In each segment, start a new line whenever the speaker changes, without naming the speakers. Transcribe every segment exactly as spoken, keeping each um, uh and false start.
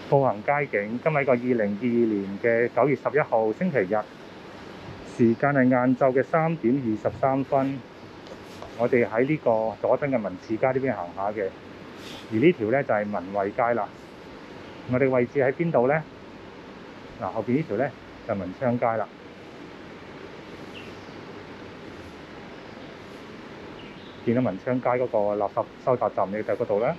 步行街景，今日係個二零二二年嘅九月十一號星期日，時間係晏晝嘅三點二十三分。我哋喺呢個佐敦嘅文士街呢邊行下嘅，而呢條咧就係文惠街啦。我哋位置喺邊度咧？嗱，後邊呢條咧就係文昌街啦。見到文昌街嗰個垃圾收集站，你就喺嗰度啦。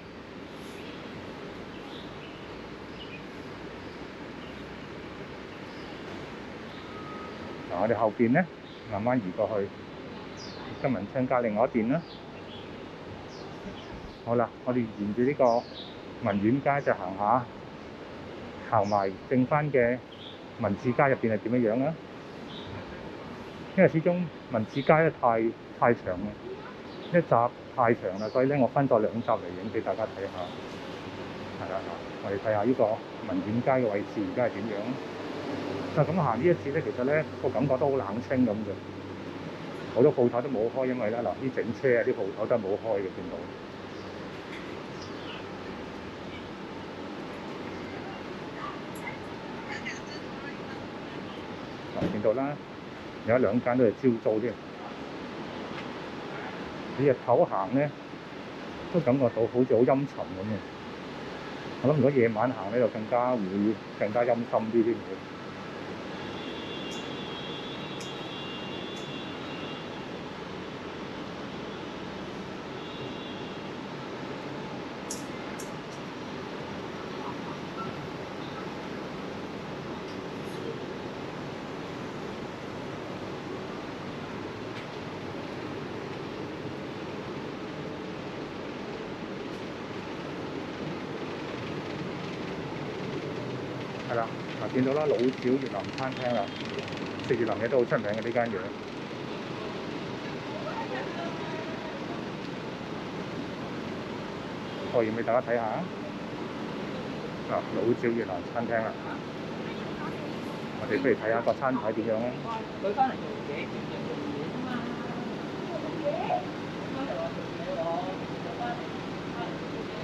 嗱，我哋後邊咧慢慢移過去，跟文昌街另外一邊啦。好啦，我哋沿住呢個文苑街就行下，行埋剩翻嘅文士街入邊係點樣樣啦？因為始終文士街咧太太長啦，一集太長啦，所以咧我分咗兩集嚟影俾大家睇下。係啦，我哋睇下呢個文苑街嘅位置而家係點樣。就咁行呢一次咧，其實咧個感覺都好冷清咁嘅，好多鋪頭都冇開，因為咧嗱啲整車啊啲鋪頭都係冇開嘅，見到。嗱，見到啦，有一兩間都係招租添。你日頭行咧，都感覺到好似好陰沉咁嘅。我諗如果夜晚行咧，就更加會更加陰森啲添。係啦，嗱見到啦，老小越南餐廳啦，食越南嘢都好出名嘅呢間嘢。我要俾大家睇下，嗱老小越南餐廳啦，我哋不如睇下個餐牌點樣咧？佢翻嚟做嘢，做嘢啫嘛。做嘢，翻嚟話做嘢喎，翻嚟翻嚟做嘢。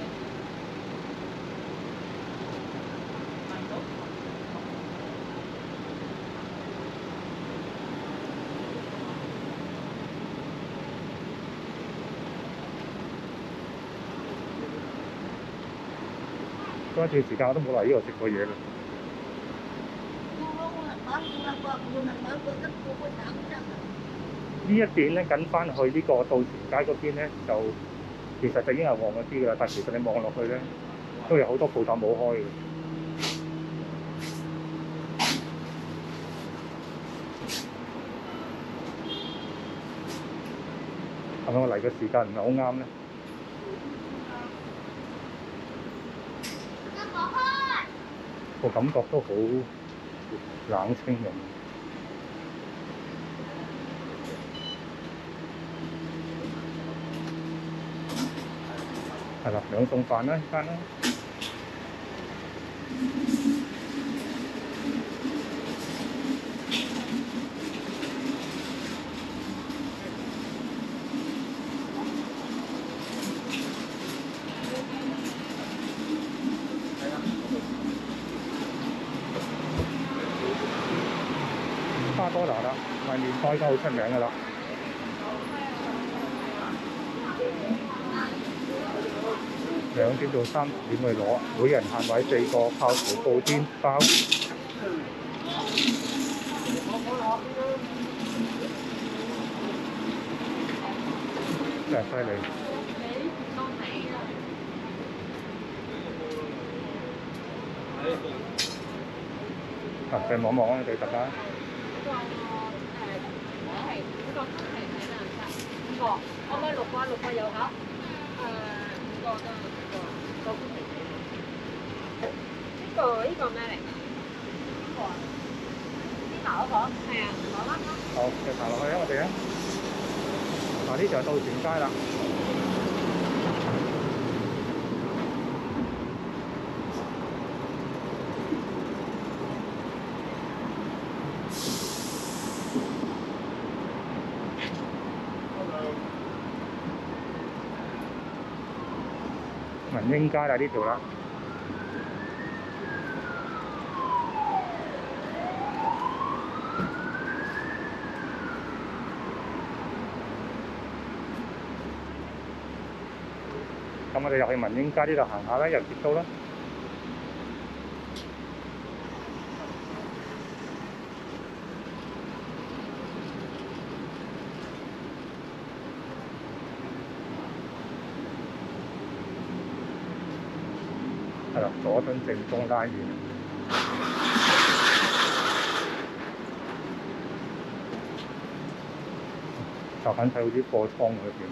嗰一段時間我都冇嚟呢度食過嘢啦。呢一邊咧緊翻去呢個渡船街嗰邊咧，就其實就已經係旺咗啲㗎啦。但其實你望落去咧，都有好多鋪頭冇開嘅。係咪我嚟嘅時間唔係好啱咧？個感覺都好冷清咁。係啦，兩餸飯啦，呢間啦。花多拿啦，賣麵包而家好出名㗎啦。兩點到三點去攞，每人限買四個泡芙布甸包。真係犀利！啊，再望望啊，俾大家。個誒，我係呢個係睇顏色，五個，可唔可以六個？六個有盒。誒，五個得五個，個杯皮。呢個呢個咩嚟？呢個啊？芝麻嗰個？係啊，攞啦。好，繼續行落去啊，我哋啊。嗱，呢就係渡船街啦。文英街啦，呢條啦。 咁我哋又去文英街呢度行下啦，又結束啦。係啦，佐敦正宗拉麵。就緊睇好啲貨倉裏邊。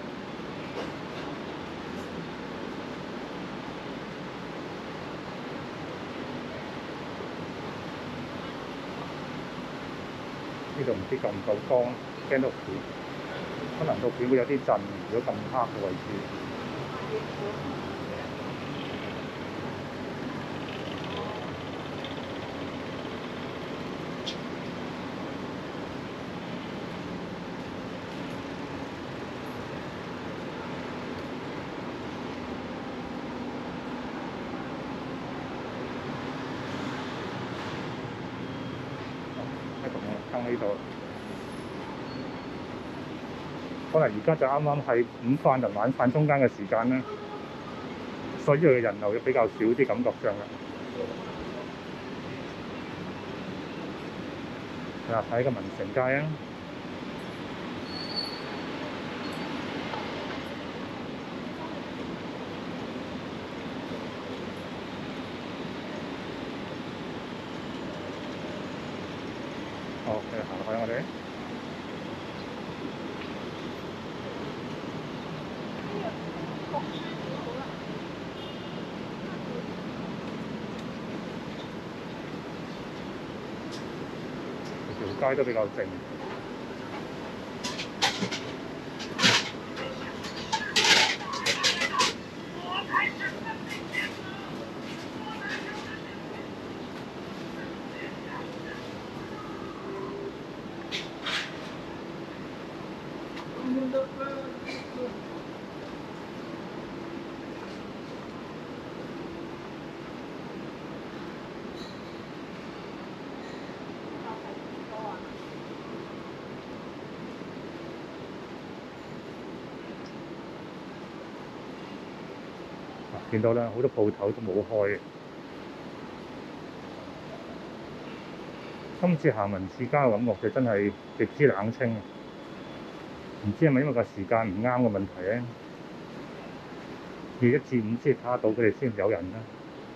呢度唔知夠唔夠光，驚到片，可能到片會有啲震，如果咁黑嘅位置。喺呢度，可能而家就啱啱係午飯同晚飯中間嘅時間啦，所以佢嘅人流比較少啲，感覺上啦。嗱，睇個文城街啊！好，繼續行落去我哋。條街都比較靜。見到啦，好多鋪頭都冇開。今次行文治街嘅感覺就真係極之冷清，唔知係咪因為個時間唔啱嘅問題咧？要一至五先睇得到佢哋先有人啦。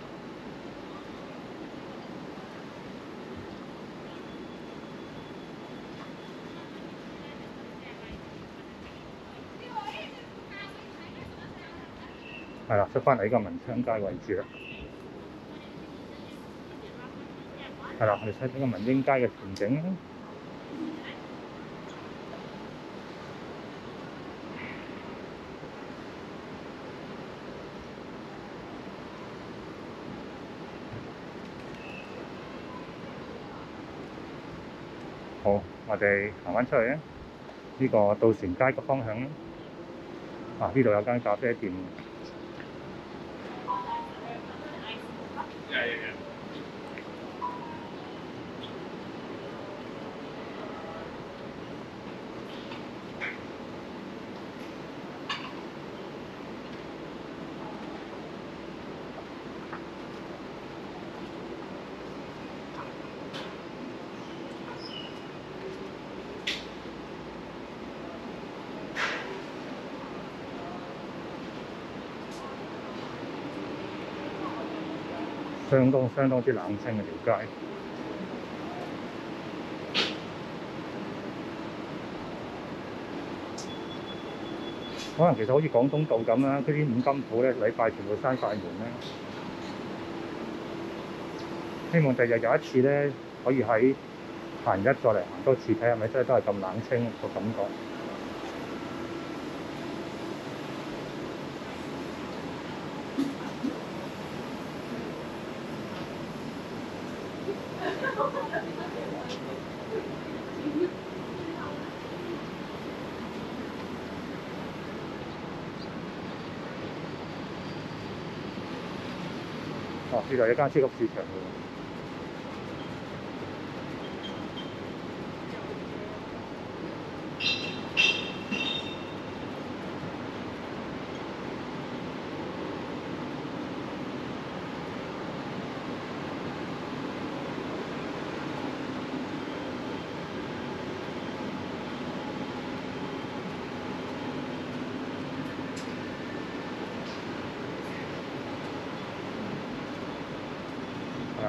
係啦，出翻嚟呢個文昌街位置啦。係啦，我哋睇睇個文英街嘅前景。好，我哋行翻出去啊！呢個渡船街個方向啊，呢度有間咖啡店。相當相當之冷清嘅條街，可能其實好似廣東道咁啦，嗰啲五金鋪咧禮拜全部閂晒門啦。希望第日有一次咧，可以喺閒日再嚟行多次，睇係咪真係都係咁冷清個感覺。哦，呢度有一間超級市場喎。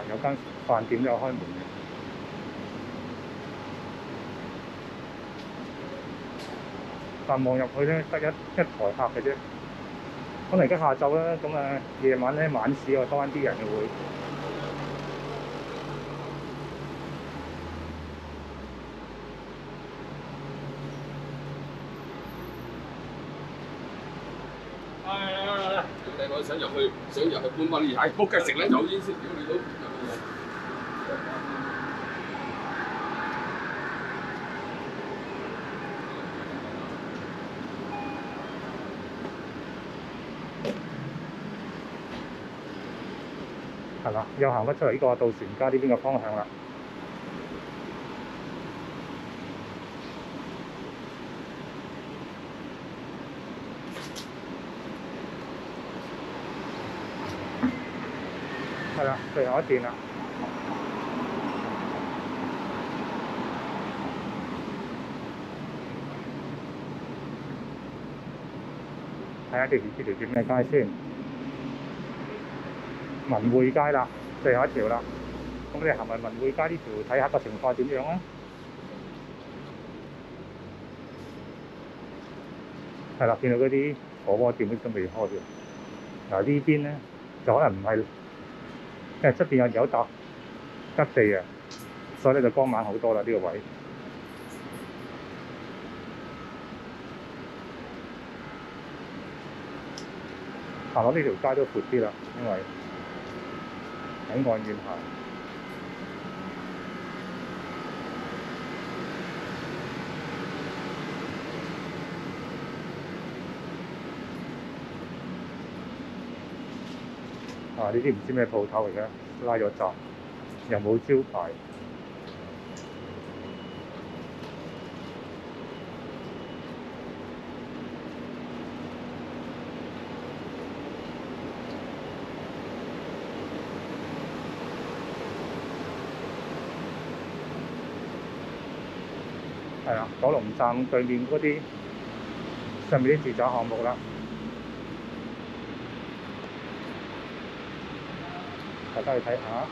有間飯店都有開門嘅。但望入去咧，得一一台客嘅啫。可能而家下晝啦，咁啊夜晚咧晚市又多翻啲人嘅會。
嚟我想入去，想入去搬翻啲嘢，仆街食撚酒煙先，屌你都〜
係啦，又行翻出嚟呢個渡船街呢邊嘅方向啦。係啦，最後一段啦。睇下條呢條叫咩街先？文匯街啦，最後一條啦。咁你行埋文匯街呢條，睇下個情況點樣啊？係啦，見到嗰啲火鍋店都未開嘅。嗱呢邊咧就可能唔係，因為出邊有有笪吉地啊，所以咧就光猛好多啦呢、這個位。行落呢條街都闊啲啦，因為喺岸邊行。啊！呢啲唔知咩鋪頭嚟嘅，拉咗閘，又冇招牌。係啦，九龍站對面嗰啲上面啲住宅項目啦，大家去睇下。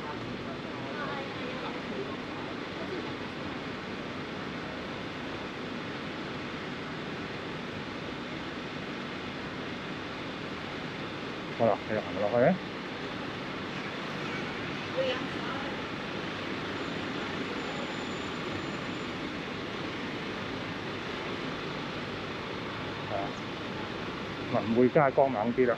好啦，繼續行落去。文匯街光猛啲啦，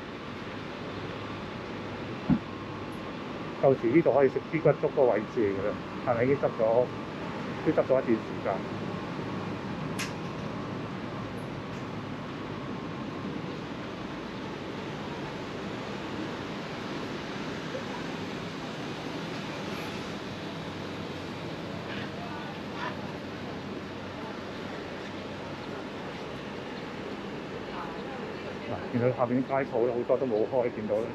舊時呢度可以食豬骨粥嗰個位置嚟㗎啦，係咪已經執咗？都執咗一段時間。見到下邊啲街鋪咧，好多都冇開，見到咧。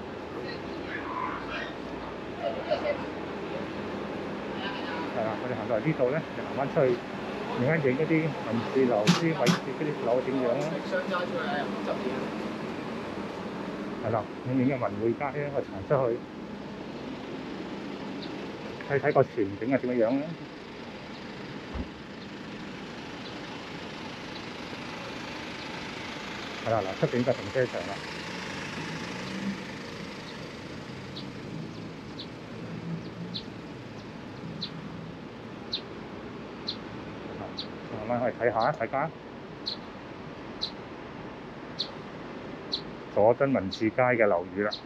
係啦，我哋行到嚟呢度咧，就行翻出去，而家影嗰啲文字樓、啲位置嗰啲樓點樣咧？係啦，影影嘅文匯街咧，我行出去睇睇個全景係點樣樣咧。係啦，嗱，出邊就停車場啦。慢慢去睇下，大家。佐敦文治街嘅樓宇啦。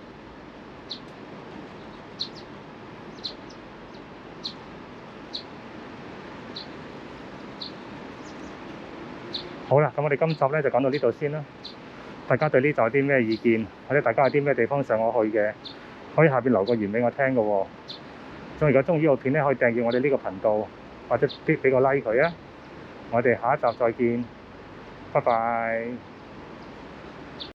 好啦，咁我哋今集咧就講到呢度先啦。大家對呢集有啲咩意見，或者大家有啲咩地方想我去嘅，可以下邊留個言俾我聽嘅喎。咁如果中意呢個片咧，可以訂閱我哋呢個頻道，或者俾俾個 like 佢啊。我哋下一集再見，拜拜。